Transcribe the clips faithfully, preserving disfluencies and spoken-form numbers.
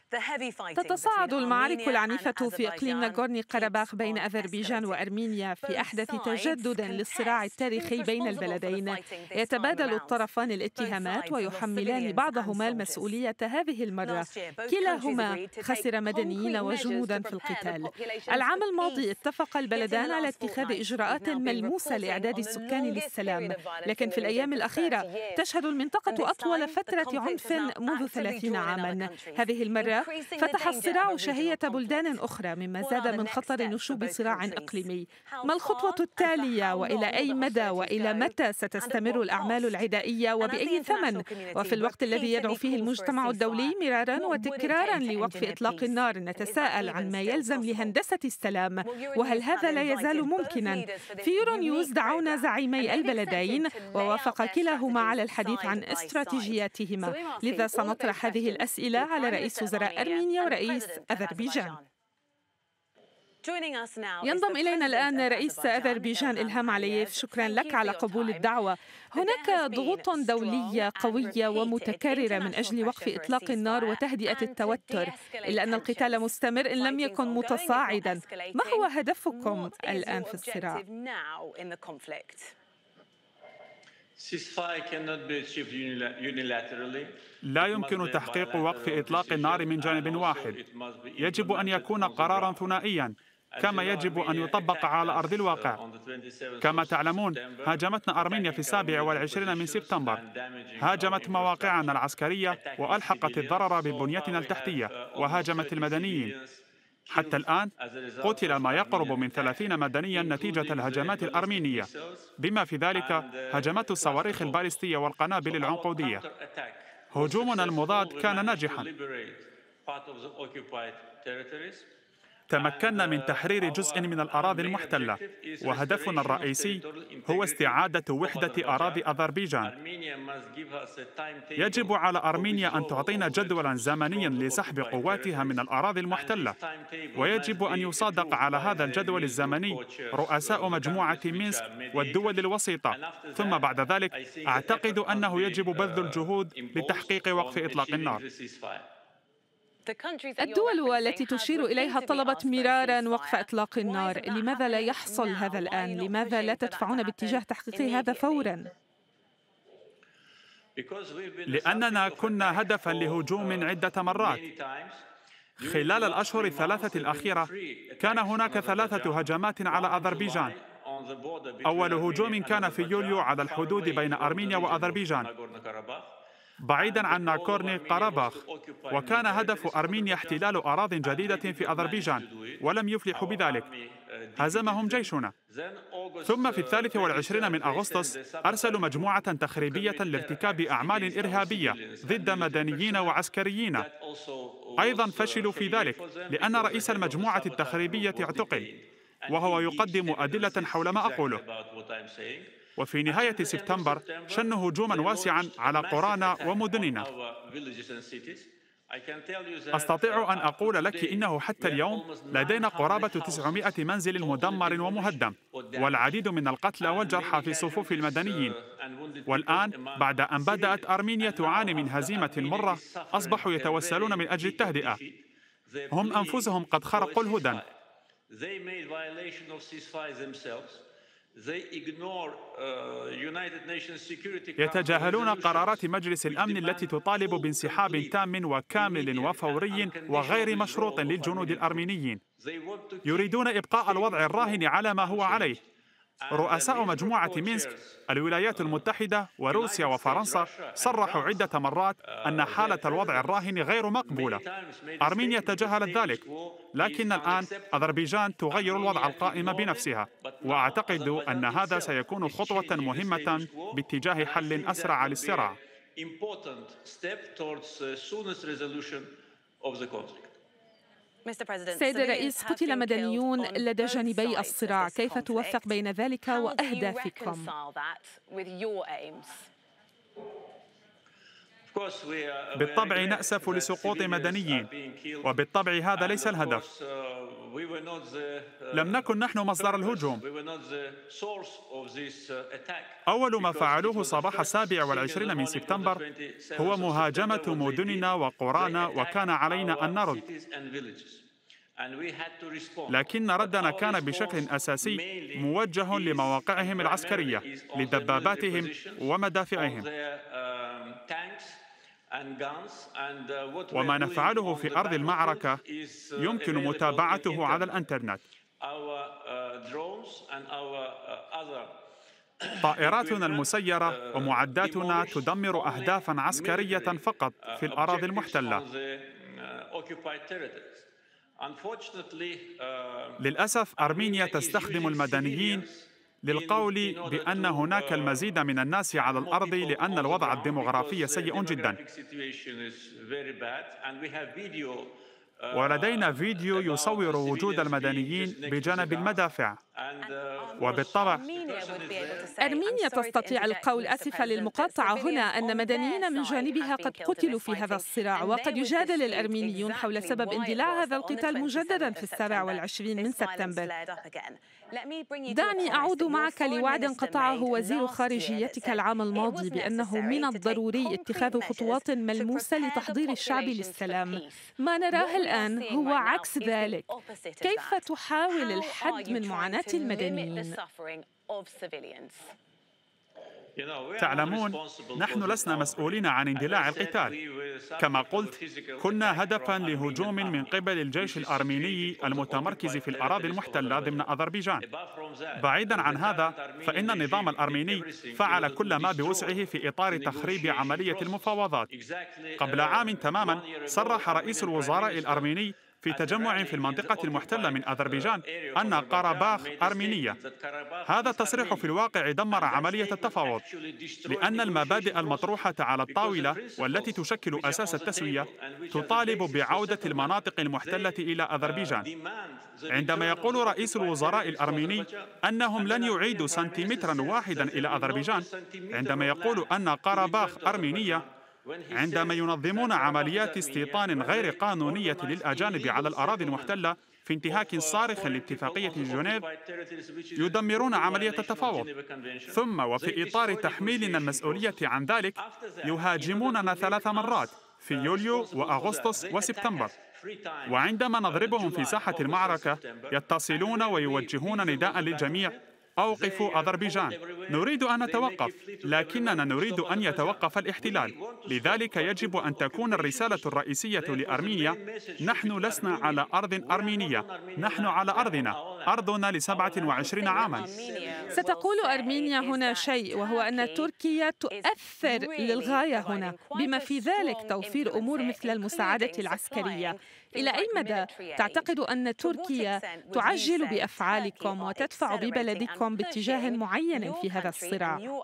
تتصاعد المعارك العنيفة في إقليم ناغورني قرباخ بين أذربيجان وأرمينيا في أحدث تجدد للصراع التاريخي بين البلدين. يتبادل الطرفان الاتهامات ويحملان بعضهما المسؤولية هذه المرة. كلاهما خسر مدنيين وجنودا في القتال. العام الماضي اتفق البلدان على اتخاذ إجراءات ملموسة لإعداد السكان للسلام، لكن في الأيام الأخيرة تشهد المنطقة أطول فترة عنف منذ ثلاثين عاما. هذه المرة فتح الصراع شهية بلدان أخرى، مما زاد من خطر نشوب صراع إقليمي. ما الخطوة التالية، وإلى أي مدى وإلى متى ستستمر الأعمال العدائية وبأي ثمن؟ وفي الوقت الذي يدعو فيه المجتمع الدولي مرارا وتكرارا لوقف إطلاق النار، نتساءل عن ما يلزم لهندسة السلام، وهل هذا لا يزال ممكنا؟ في يورو نيوز دعونا زعيمي البلدين ووافق كلاهما على الحديث عن استراتيجياتهما، لذا سنطرح هذه الأسئلة على رئيس وزراء أرمينيا ورئيس أذربيجان. ينضم إلينا الآن رئيس أذربيجان إلهام علييف. شكرا لك على قبول الدعوة. هناك ضغوط دولية قوية ومتكررة من أجل وقف إطلاق النار وتهدئة التوتر، إلا أن القتال مستمر إن لم يكن متصاعدا. ما هو هدفكم الآن في الصراع؟ لا يمكن تحقيق وقف إطلاق النار من جانب واحد. يجب أن يكون قراراً ثنائياً، كما يجب أن يطبق على أرض الواقع. كما تعلمون، هاجمتنا أرمينيا في السابع والعشرين من سبتمبر. هاجمت مواقعنا العسكرية وألحقت الضرر ببنيتنا التحتية وهاجمت المدنيين. حتى الآن قتل ما يقرب من ثلاثين مدنياً نتيجة الهجمات الأرمينية، بما في ذلك هجمات الصواريخ البالستية والقنابل العنقودية. هجومنا المضاد كان ناجحاً. تمكنا من تحرير جزء من الأراضي المحتلة، وهدفنا الرئيسي هو استعادة وحدة أراضي أذربيجان. يجب على أرمينيا أن تعطينا جدولاً زمنياً لسحب قواتها من الأراضي المحتلة، ويجب أن يصادق على هذا الجدول الزمني رؤساء مجموعة مينسك والدول الوسيطة. ثم بعد ذلك أعتقد أنه يجب بذل الجهود لتحقيق وقف إطلاق النار. الدول التي تشير إليها طلبت مرارا وقف إطلاق النار. لماذا لا يحصل هذا الآن؟ لماذا لا تدفعون باتجاه تحقيق هذا فورا؟ لأننا كنا هدفا لهجوم عدة مرات. خلال الأشهر الثلاثة الأخيرة كان هناك ثلاثة هجمات على أذربيجان. أول هجوم كان في يوليو على الحدود بين أرمينيا وأذربيجان بعيداً عن ناغورني قرباخ، وكان هدف أرمينيا احتلال أراضٍ جديدة في أذربيجان، ولم يفلحوا بذلك. هزمهم جيشنا. ثم في الثالث والعشرين من أغسطس أرسلوا مجموعة تخريبية لارتكاب أعمال إرهابية ضد مدنيين وعسكريين. أيضاً فشلوا في ذلك لأن رئيس المجموعة التخريبية اعتقل، وهو يقدم أدلة حول ما أقوله. وفي نهاية سبتمبر شنوا هجوماً واسعاً على قرانا ومدننا. أستطيع أن أقول لك إنه حتى اليوم لدينا قرابة تسعمائة منزل مدمر ومهدم، والعديد من القتلى والجرحى في صفوف المدنيين. والآن بعد أن بدأت أرمينيا تعاني من هزيمة مرة، أصبحوا يتوسلون من أجل التهدئة. هم أنفسهم قد خرقوا الهدن. يتجاهلون قرارات مجلس الأمن التي تطالب بانسحاب تام وكامل وفوري وغير مشروط للجنود الأرمينيين. يريدون إبقاء الوضع الراهن على ما هو عليه. رؤساء مجموعة مينسك، الولايات المتحدة وروسيا وفرنسا صرحوا عدة مرات أن حالة الوضع الراهن غير مقبولة. أرمينيا تجاهلت ذلك، لكن الآن أذربيجان تغير الوضع القائم بنفسها، وأعتقد أن هذا سيكون خطوة مهمة باتجاه حل أسرع للصراع. سيد الرئيس، قتل مدنيون لدى جانبي الصراع، كيف توفق بين ذلك وأهدافكم؟ بالطبع نأسف لسقوط مدنيين، وبالطبع هذا ليس الهدف. لم نكن نحن مصدر الهجوم. أول ما فعلوه صباح السابع والعشرين من سبتمبر هو مهاجمة مدننا وقرانا، وكان علينا أن نرد. لكن ردنا كان بشكل أساسي موجه لمواقعهم العسكرية، لدباباتهم ومدافعهم. وما نفعله في أرض المعركة يمكن متابعته على الإنترنت. طائراتنا المسيرة ومعداتنا تدمر أهدافاً عسكرية فقط في الأراضي المحتلة. للأسف أرمينيا تستخدم المدنيين للقول بأن هناك المزيد من الناس على الأرض لأن الوضع الديمغرافي سيء جداً. ولدينا فيديو يصور وجود المدنيين بجانب المدافع. وبالطبع أرمينيا تستطيع القول، آسفة للمقاطعة هنا، أن مدنيين من جانبها قد قتلوا في هذا الصراع، وقد يجادل الأرمينيون حول سبب اندلاع هذا القتال مجددا في السابع والعشرين من سبتمبر. دعني أعود معك لوعد قطعه وزير خارجيتك العام الماضي بأنه من الضروري اتخاذ خطوات ملموسة لتحضير الشعب للسلام. ما نراه الآن هو عكس ذلك. كيف تحاول الحد من معاناة المدنيين؟ تعلمون، نحن لسنا مسؤولين عن اندلاع القتال. كما قلت، كنا هدفاً لهجوم من قبل الجيش الأرميني المتمركز في الأراضي المحتلة ضمن أذربيجان. بعيداً عن هذا، فإن النظام الأرميني فعل كل ما بوسعه في إطار تخريب عملية المفاوضات. قبل عام تماماً صرح رئيس الوزراء الأرميني في تجمع في المنطقة المحتلة من أذربيجان أن قرباخ أرمينية. هذا التصريح في الواقع دمر عملية التفاوض، لأن المبادئ المطروحة على الطاولة والتي تشكل أساس التسوية تطالب بعودة المناطق المحتلة إلى أذربيجان. عندما يقول رئيس الوزراء الأرميني أنهم لن يعيدوا سنتيمتراً واحداً إلى أذربيجان، عندما يقول أن قرباخ أرمينية، عندما ينظمون عمليات استيطان غير قانونية للأجانب على الأراضي المحتلة في انتهاك صارخ لاتفاقية جنيف، يدمرون عملية التفاوض. ثم وفي إطار تحميلنا المسؤولية عن ذلك يهاجموننا ثلاث مرات في يوليو وأغسطس وسبتمبر. وعندما نضربهم في ساحة المعركة يتصلون ويوجهون نداء للجميع: أوقفوا أذربيجان. نريد أن نتوقف، لكننا نريد أن يتوقف الاحتلال. لذلك يجب أن تكون الرسالة الرئيسية لأرمينيا: نحن لسنا على أرض أرمينية، نحن على أرضنا، أرضنا لسبعة وعشرين عاماً. ستقول أرمينيا هنا شيء، وهو أن تركيا تؤثر للغاية هنا، بما في ذلك توفير أمور مثل المساعدة العسكرية. إلى أي مدى تعتقد أن تركيا تعجل بأفعالكم وتدفع ببلدكم باتجاه معين في هذا الصراع؟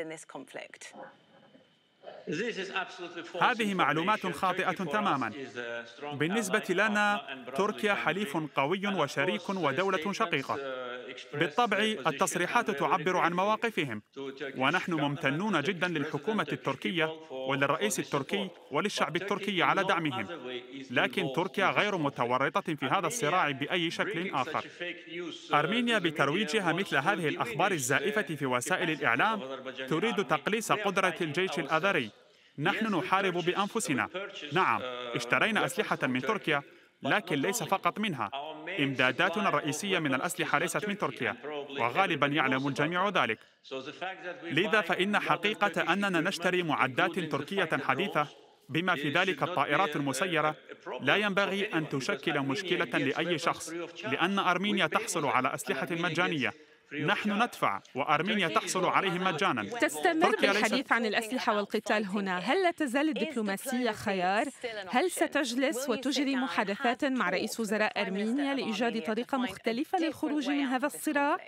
هذه معلومات خاطئة تماماً. بالنسبة لنا، تركيا حليف قوي وشريك ودولة شقيقة. بالطبع التصريحات تعبر عن مواقفهم، ونحن ممتنون جداً للحكومة التركية وللرئيس التركي وللشعب التركي على دعمهم. لكن تركيا غير متورطة في هذا الصراع بأي شكل آخر. أرمينيا بترويجها مثل هذه الأخبار الزائفة في وسائل الإعلام تريد تقليص قدرة الجيش الأذري. نحن نحارب بأنفسنا. نعم، اشترينا أسلحة من تركيا، لكن ليس فقط منها. إمداداتنا الرئيسية من الأسلحة ليست من تركيا، وغالباً يعلم الجميع ذلك. لذا فإن حقيقة أننا نشتري معدات تركية حديثة، بما في ذلك الطائرات المسيرة، لا ينبغي أن تشكل مشكلة لأي شخص، لأن أرمينيا تحصل على أسلحة مجانية. نحن ندفع وأرمينيا تحصل عليهم مجاناً. تستمر بالحديث عن الأسلحة والقتال هنا. هل لا تزال الدبلوماسية خيار؟ هل ستجلس وتجري محادثات مع رئيس وزراء أرمينيا لإيجاد طريقة مختلفة للخروج من هذا الصراع؟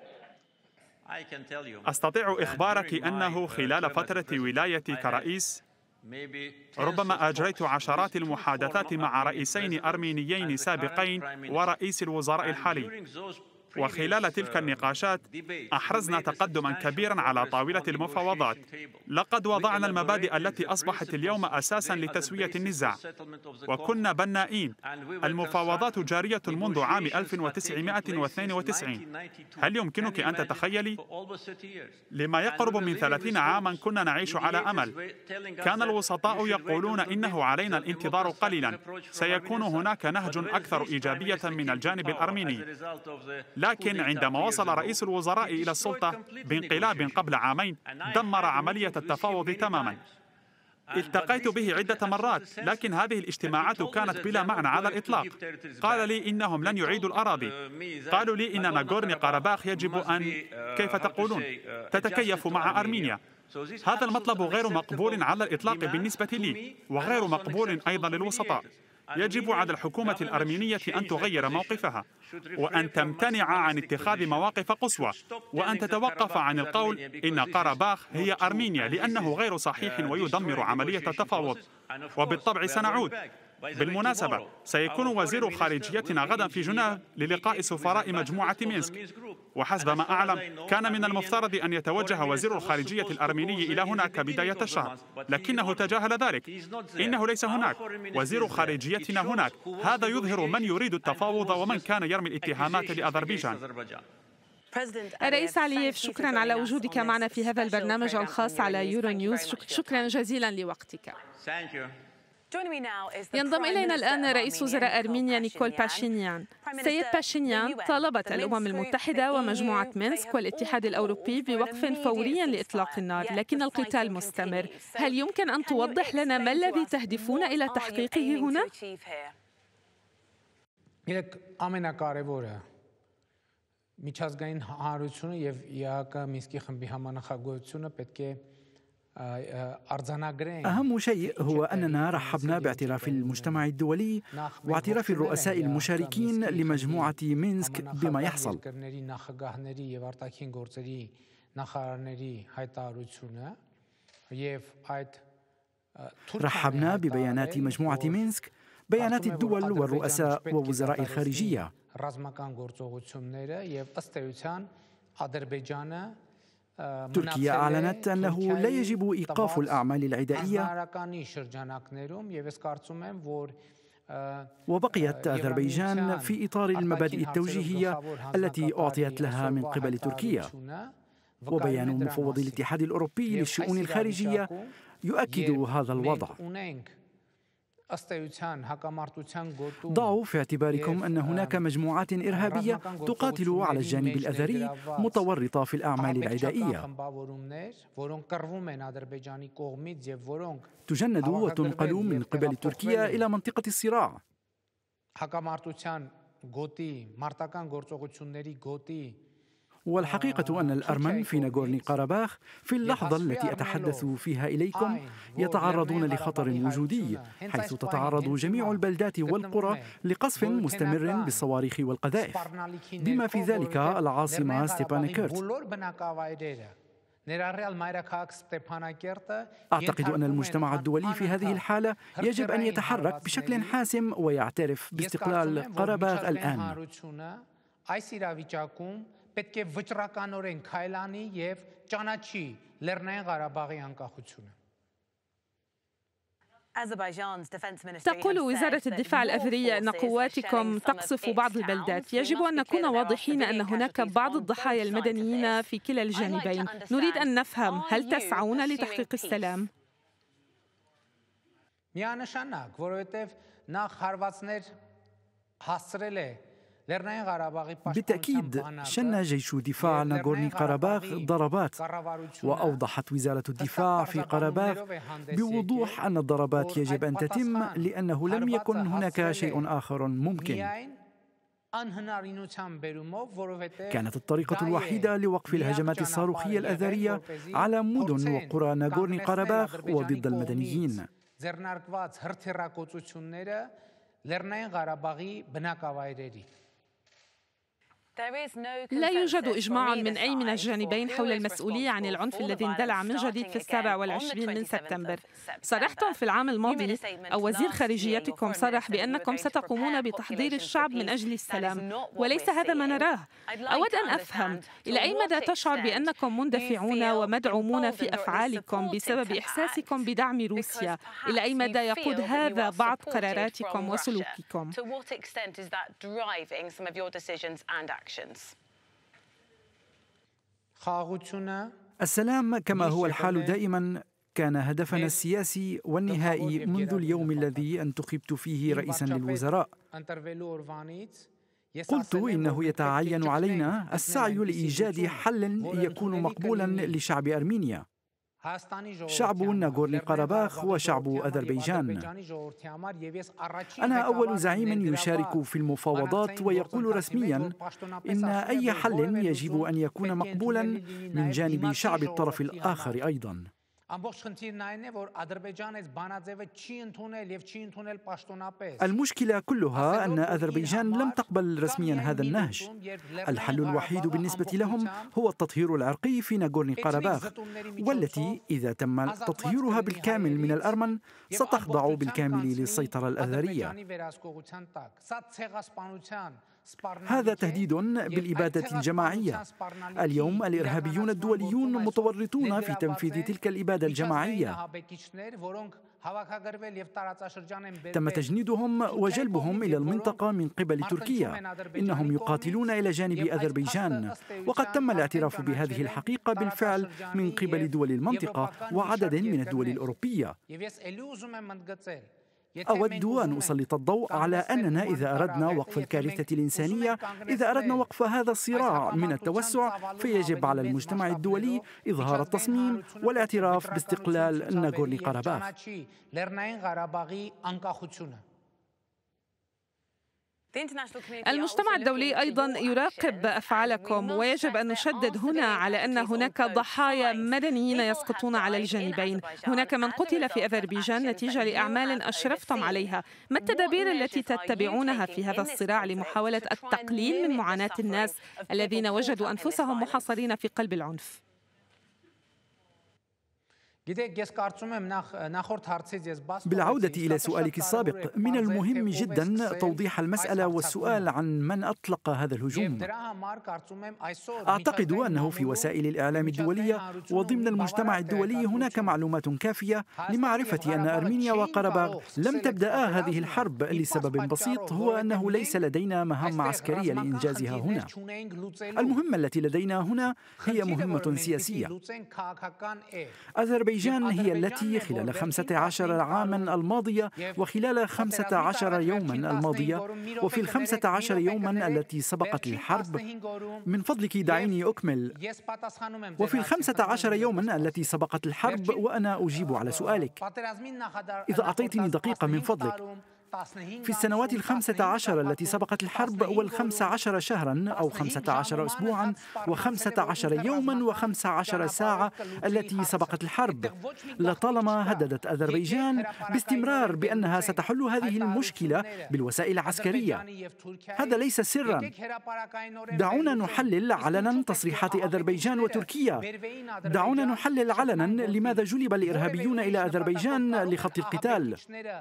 أستطيع إخبارك أنه خلال فترة ولايتي كرئيس ربما أجريت عشرات المحادثات مع رئيسين أرمينيين سابقين ورئيس الوزراء الحالي. وخلال تلك النقاشات أحرزنا تقدماً كبيراً على طاولة المفاوضات. لقد وضعنا المبادئ التي أصبحت اليوم أساساً لتسوية النزاع، وكنا بنائين. المفاوضات جارية منذ عام ألف وتسعمائة واثنين وتسعين. هل يمكنك أن تتخيلي؟ لما يقرب من ثلاثين عاماً كنا نعيش على أمل. كان الوسطاء يقولون إنه علينا الانتظار قليلاً، سيكون هناك نهج أكثر إيجابية من الجانب الأرميني. لكن عندما وصل رئيس الوزراء إلى السلطة بانقلاب قبل عامين، دمر عملية التفاوض تماماً. التقيت به عدة مرات، لكن هذه الاجتماعات كانت بلا معنى على الإطلاق. قال لي إنهم لن يعيدوا الأراضي. قالوا لي إن ناغورني قرباخ يجب أن، كيف تقولون، تتكيف مع أرمينيا. هذا المطلب غير مقبول على الإطلاق بالنسبة لي، وغير مقبول أيضا للوسطاء. يجب على الحكومة الأرمينية أن تغير موقفها، وأن تمتنع عن اتخاذ مواقف قصوى، وأن تتوقف عن القول إن قرباخ هي أرمينيا، لأنه غير صحيح ويدمر عملية التفاوض. وبالطبع سنعود. بالمناسبة، سيكون وزير خارجيتنا غدا في جنيف للقاء سفراء مجموعة مينسك، وحسب ما أعلم كان من المفترض أن يتوجه وزير الخارجية الأرميني إلى هناك بداية الشهر، لكنه تجاهل ذلك. إنه ليس هناك وزير خارجيتنا هناك. هذا يظهر من يريد التفاوض ومن كان يرمي الاتهامات لأذربيجان. الرئيس علييف، شكرا على وجودك معنا في هذا البرنامج الخاص على يورو نيوز. شكرا جزيلا لوقتك. ينضم إلينا الآن رئيس وزراء أرمينيا نيكول باشينيان. سيد باشينيان، طالبت الأمم المتحدة ومجموعة مينسك والاتحاد الأوروبي بوقف فوري لإطلاق النار، لكن القتال مستمر. هل يمكن أن توضح لنا ما الذي تهدفون إلى تحقيقه هنا؟ միջազգային հանրությունը եւ ԵԱԿ Մինսկի խմբի համանախագահությունը պետք է أهم شيء هو أننا رحبنا باعتراف المجتمع الدولي واعتراف الرؤساء المشاركين لمجموعة مينسك بما يحصل. رحبنا ببيانات مجموعة مينسك، بيانات الدول والرؤساء ووزراء الخارجية. تركيا أعلنت أنه لا يجب إيقاف الأعمال العدائية، وبقيت أذربيجان في إطار المبادئ التوجيهية التي أعطيت لها من قبل تركيا. وبيان مفوض الاتحاد الأوروبي للشؤون الخارجية يؤكد هذا الوضع. ضعوا في اعتباركم أن هناك مجموعات إرهابية تقاتل على الجانب الأذري متورطة في الأعمال العدائية، تجند وتنقل من قبل تركيا إلى منطقة الصراع. والحقيقة أن الأرمن في ناغورني قرباخ في اللحظة التي أتحدث فيها إليكم يتعرضون لخطر وجودي، حيث تتعرض جميع البلدات والقرى لقصف مستمر بالصواريخ والقذائف، بما في ذلك العاصمة ستيبانكيرت. أعتقد أن المجتمع الدولي في هذه الحالة يجب أن يتحرك بشكل حاسم ويعترف باستقلال قرباخ الآن. պետք է վճռականորեն քայլանի եւ ճանաչի Լեռնային Ղարաբաղի անկախությունը. تقول وزارة الدفاع الأذرية أن قواتكم تقصف بعض البلدات. يجب أن نكون واضحين أن هناك بعض الضحايا المدنيين في كلا الجانبين. نريد أن نفهم، هل تسعون لتحقيق السلام؟ միանշանակ, որովհետև նախ հարվածներ հասցրել է بالتأكيد شن جيش دفاع ناغورني قرباخ ضربات، وأوضحت وزارة الدفاع في قرباخ بوضوح أن الضربات يجب أن تتم لأنه لم يكن هناك شيء آخر ممكن. كانت الطريقة الوحيدة لوقف الهجمات الصاروخية الأذرية على مدن وقرى ناغورني قرباخ وضد المدنيين. لا يوجد إجماع من أي من الجانبين حول المسؤولية عن العنف الذي اندلع من جديد في السابع والعشرين من سبتمبر. صرحتم في العام الماضي أو وزير خارجيتكم صرح بأنكم ستقومون بتحضير الشعب من أجل السلام، وليس هذا ما نراه. أود أن أفهم إلى أي مدى تشعر بأنكم مندفعون ومدعومون في أفعالكم بسبب إحساسكم بدعم روسيا؟ إلى أي مدى يقود هذا بعض قراراتكم وسلوككم؟ السلام كما هو الحال دائما كان هدفنا السياسي والنهائي منذ اليوم الذي انتخبت فيه رئيسا للوزراء. قلت إنه يتعين علينا السعي لإيجاد حل يكون مقبولا لشعب أرمينيا. شعب ناغورني قرباخ وشعب أذربيجان. أنا أول زعيم يشارك في المفاوضات ويقول رسميا إن أي حل يجب أن يكون مقبولا من جانب شعب الطرف الآخر أيضا. المشكلة كلها أن أذربيجان لم تقبل رسميا هذا النهج. الحل الوحيد بالنسبة لهم هو التطهير العرقي في ناغورني قرباخ، والتي إذا تم تطهيرها بالكامل من الأرمن ستخضع بالكامل للسيطرة الأذرية. هذا تهديد بالإبادة الجماعية. اليوم الإرهابيون الدوليون متورطون في تنفيذ تلك الإبادة الجماعية. تم تجنيدهم وجلبهم إلى المنطقة من قبل تركيا. إنهم يقاتلون إلى جانب أذربيجان، وقد تم الاعتراف بهذه الحقيقة بالفعل من قبل دول المنطقة وعدد من الدول الأوروبية. أود أن أسلط الضوء على أننا إذا أردنا وقف الكارثة الإنسانية، إذا أردنا وقف هذا الصراع من التوسع، فيجب على المجتمع الدولي إظهار التصميم والاعتراف باستقلال ناغورني قرباخ. المجتمع الدولي أيضا يراقب أفعالكم، ويجب أن نشدد هنا على أن هناك ضحايا مدنيين يسقطون على الجانبين. هناك من قتل في أذربيجان نتيجة لأعمال أشرفتم عليها. ما التدابير التي تتبعونها في هذا الصراع لمحاولة التقليل من معاناة الناس الذين وجدوا أنفسهم محاصرين في قلب العنف؟ بالعودة إلى سؤالك السابق، من المهم جدا توضيح المسألة والسؤال عن من أطلق هذا الهجوم. أعتقد أنه في وسائل الإعلام الدولية وضمن المجتمع الدولي هناك معلومات كافية لمعرفة أن أرمينيا وقرباخ لم تبدأ هذه الحرب لسبب بسيط، هو أنه ليس لدينا مهام عسكرية لإنجازها هنا. المهمة التي لدينا هنا هي مهمة سياسية. أذربيجان هي التي خلال خمسة عشر عاما الماضية وخلال خمسة عشر يوما الماضية وفي الخمسة عشر يوما التي سبقت الحرب، من فضلك دعيني أكمل، وفي الخمسة عشر يوما التي سبقت الحرب وأنا أجيب على سؤالك. إذا أعطيتني دقيقة من فضلك. في السنوات الخمسة عشر التي سبقت الحرب والخمسة عشر شهرا أو خمسة عشر أسبوعا وخمسة عشر يوما وخمسة عشر ساعة التي سبقت الحرب، لطالما هددت أذربيجان باستمرار بأنها ستحل هذه المشكلة بالوسائل العسكرية. هذا ليس سرا. دعونا نحلل علنا تصريحات أذربيجان وتركيا. دعونا نحلل علنا لماذا جلب الإرهابيون إلى أذربيجان لخط القتال.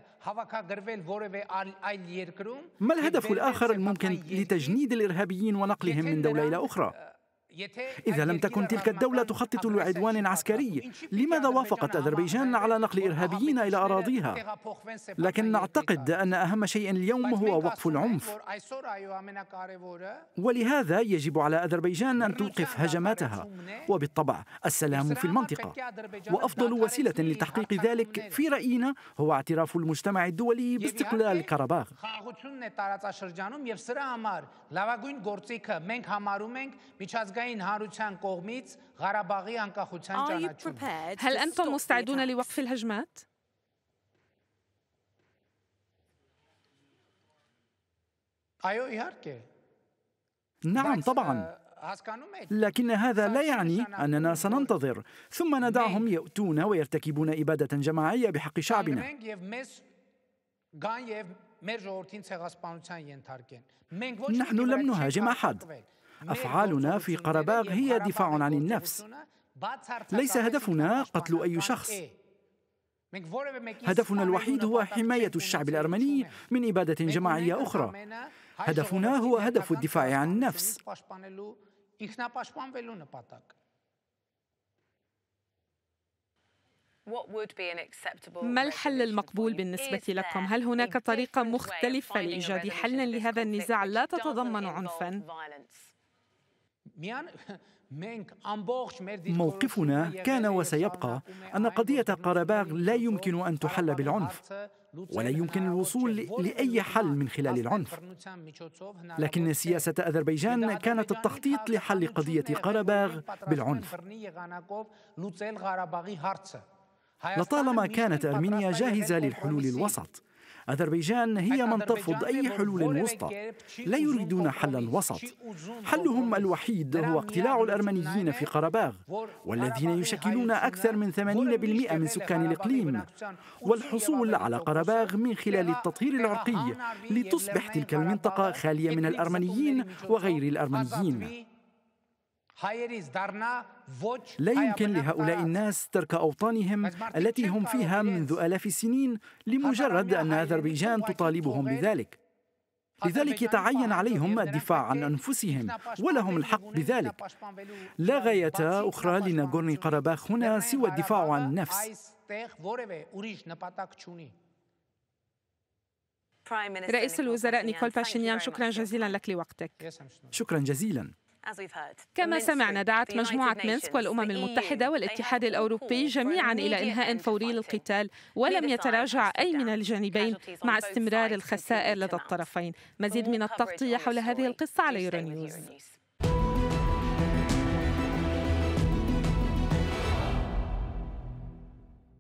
ما الهدف الآخر الممكن لتجنيد الإرهابيين ونقلهم من دولة إلى أخرى؟ إذا لم تكن تلك الدولة تخطط لعدوان عسكري، لماذا وافقت أذربيجان على نقل إرهابيين إلى أراضيها؟ لكن نعتقد أن أهم شيء اليوم هو وقف العنف، ولهذا يجب على أذربيجان أن توقف هجماتها، وبالطبع السلام في المنطقة. وأفضل وسيلة لتحقيق ذلك في رأينا هو اعتراف المجتمع الدولي باستقلال قرباخ. هل أنتم مستعدون لوقف الهجمات؟ نعم طبعا، لكن هذا لا يعني أننا سننتظر ثم ندعهم يأتون ويرتكبون إبادة جماعية بحق شعبنا. نحن لم نهاجم أحد، أفعالنا في قرباغ هي دفاع عن النفس. ليس هدفنا قتل أي شخص. هدفنا الوحيد هو حماية الشعب الأرمني من إبادة جماعية أخرى. هدفنا هو هدف الدفاع عن النفس. ما الحل المقبول بالنسبة لكم؟ هل هناك طريقة مختلفة لإيجاد حل لهذا النزاع لا تتضمن عنفاً؟ موقفنا كان وسيبقى أن قضية قرباغ لا يمكن أن تحل بالعنف، ولا يمكن الوصول لأي حل من خلال العنف. لكن سياسة أذربيجان كانت التخطيط لحل قضية قرباغ بالعنف. لطالما كانت أرمينيا جاهزة للحلول الوسط. أذربيجان هي من ترفض أي حلول وسطى، لا يريدون حلاً وسط. حلهم الوحيد هو اقتلاع الأرمنيين في قرباغ، والذين يشكلون أكثر من ثمانين بالمئة من سكان الإقليم، والحصول على قرباغ من خلال التطهير العرقي لتصبح تلك المنطقة خالية من الأرمنيين وغير الأرمنيين. لا يمكن لهؤلاء الناس ترك أوطانهم التي هم فيها منذ آلاف السنين لمجرد أن أذربيجان تطالبهم بذلك. لذلك يتعين عليهم الدفاع عن أنفسهم، ولهم الحق بذلك. لا غاية أخرى لناغورني قرباخ هنا سوى الدفاع عن النفس. رئيس الوزراء نيكول باشينيان، شكرا جزيلا لك لوقتك. شكرا جزيلا. كما سمعنا، دعت مجموعة مينسك والأمم المتحدة والاتحاد الأوروبي جميعا إلى إنهاء فوري للقتال، ولم يتراجع أي من الجانبين مع استمرار الخسائر لدى الطرفين. مزيد من التغطية حول هذه القصة على يورونيوز.